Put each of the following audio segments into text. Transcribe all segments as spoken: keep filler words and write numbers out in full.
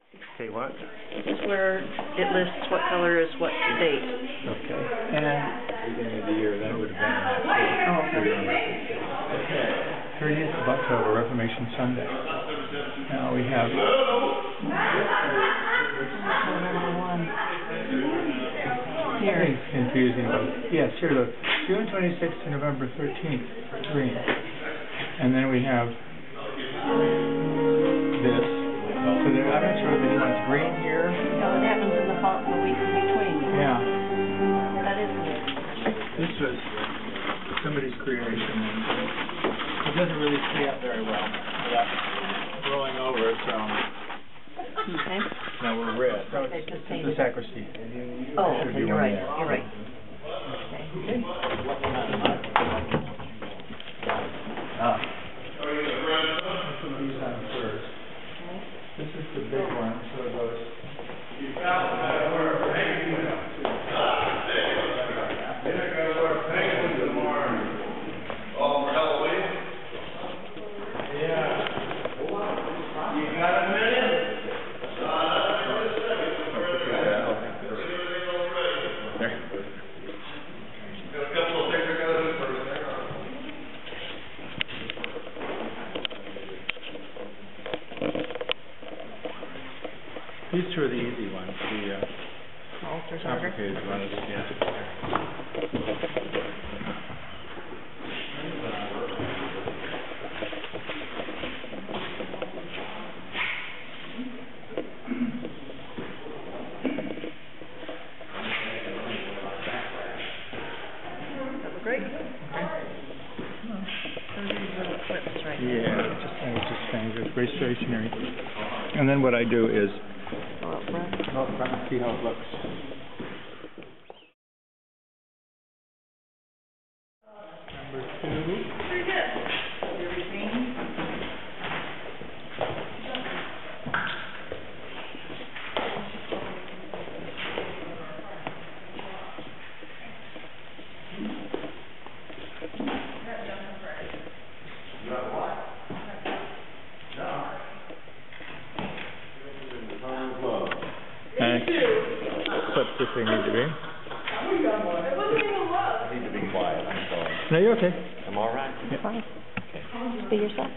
Okay, what? This is where it lists what color is what date. Okay. And beginning of the year, then it would have been Oh, okay. thirtieth of October, Reformation Sunday. Now we have November one. Here. It's confusing, but yes, here look. June twenty-sixth to November thirteenth, green. And then we have this. So there, I'm not sure if he wants green here. No, it happens in the font in the week in between. Yeah. That is it. This was somebody's creation. It doesn't really stay up very well without rolling over, so. Okay. Now we're red. So Okay, it's, just it's painted. the sacristy. Oh, Should okay, be you're one right. there. You're right. Okay. Okay. Ah. Put these on first. This is the big one, so it goes. Oh, for Halloween? Yeah. You got a minute? Got a couple of things I gotta do first. These two are the easy ones. The uh, Altars order. complicated ones, yeah. That was great. Those are these little clips right there. Yeah, just I was just saying, it's very stationary. And then what I do is Go up front. go up front and see how it looks. Number two. Pretty good. Everything. Thanks. Clips if they need to be. I need to be quiet, I'm sorry. No, you're okay. I'm all right. Yeah. Fine. Just be yourself.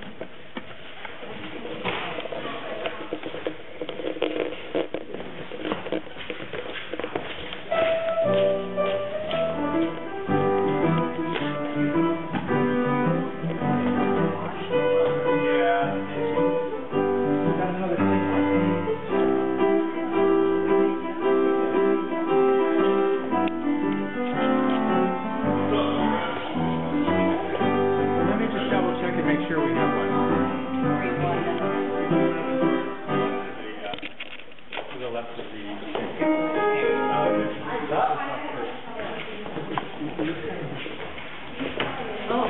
Make sure we have one. To the left of the. Oh.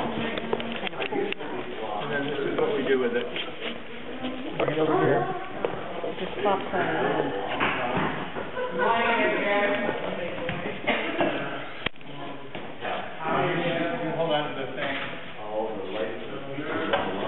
And then this is what we do with it. Bring it over here. Just pop that in. Hold on to the thing. Oh, the lights.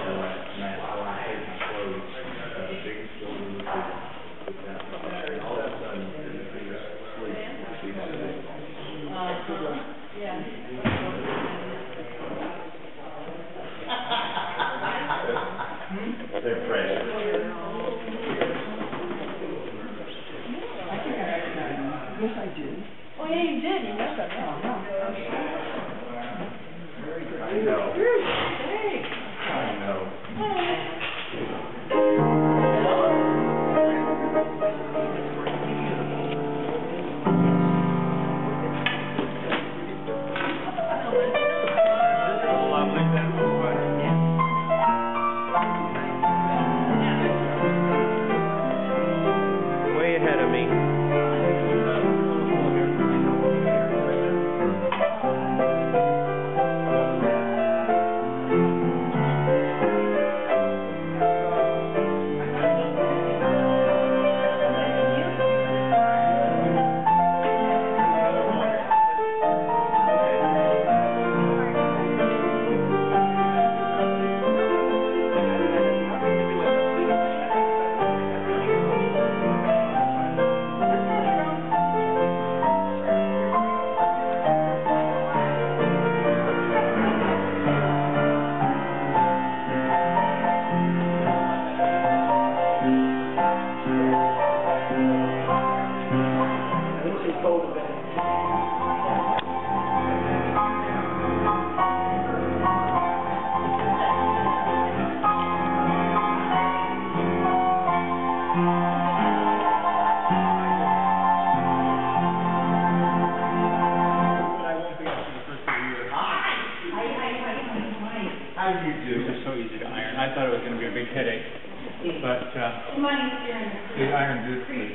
you do. These are so easy to iron. I thought it was going to be a big headache, but uh, the iron beautifully.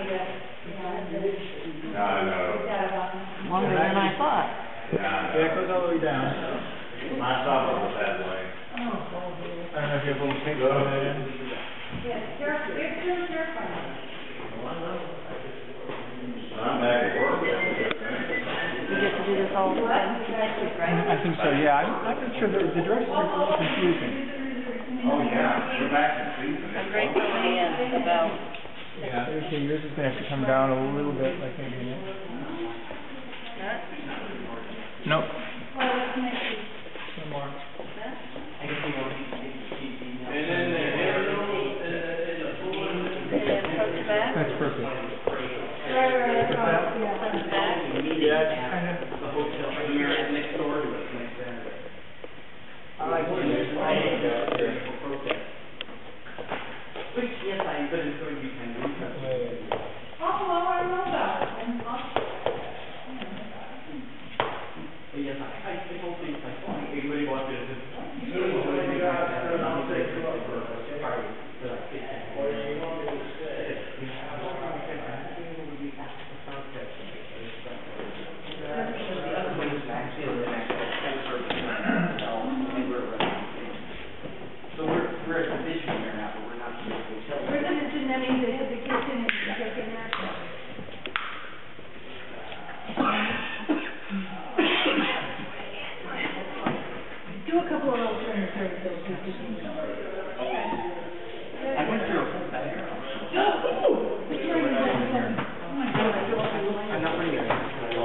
No, no. Longer than I thought. Yeah, Yeah, it goes all the way down. my thought was that way. I don't know if you have a little tape on that end. I'm back at work. We get to do this all the time next week, right? I think so, yeah. I'm I'm not sure, the, the directions are a little confusing. Oh, yeah, we're back in season. I'm right to the end about, Yeah, okay, yours is going to have to come down a little bit, like maybe. Nope. Some more. That's perfect. Yeah, it's kind of the hotel here next door to us. I like it. Which, yes, I, but it's going to be kind of interesting. Oh, well, I know that. But yes, I, I, the whole thing's like, oh, everybody wants it. So we're, we're a division here now, but we're not the hotel. We're the division that means it's the kitchen and the chicken there. Do a couple of those during the third bill, just to see. I went through a whole bag. I'm not ready yet.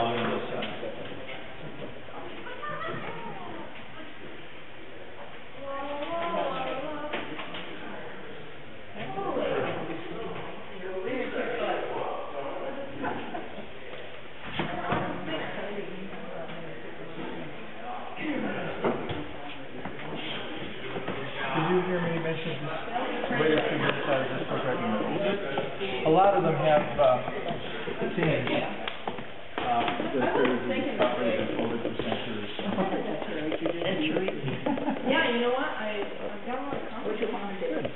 Did you hear me mention this latest figure side of this program? A lot of them have uh, themes. Uh, that are discovered and folded for centuries. centuries. Yeah, you know what, I, I've got a lot of comments. Good.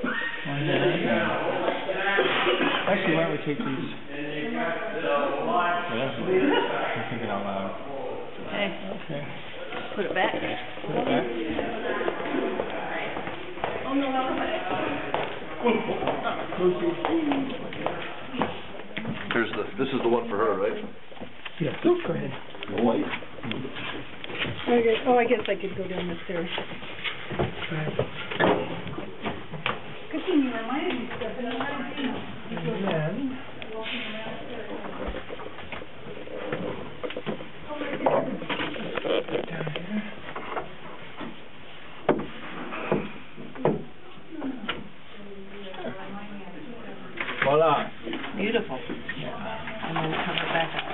Actually, why don't we take these? Yeah, I'm thinking out loud. Okay, Okay. put it back. Put it back. Oh, no, no, Here's the, this is the one for her, right? Yeah, go ahead. White. Okay, oh, I guess I could go down the stairs. Good thing you reminded me, Stephanie, I hadn't seen them. And then, down here. Voila. Beautiful. And then cover it back up.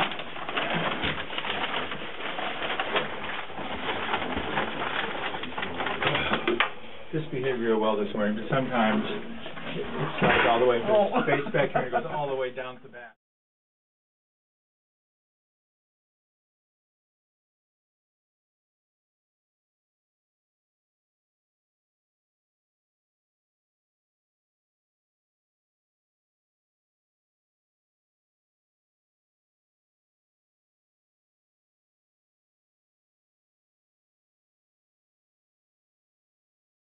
This behaved real well this morning, but sometimes it's like all the way, if Oh. there's space back here, it goes all the way down to the back.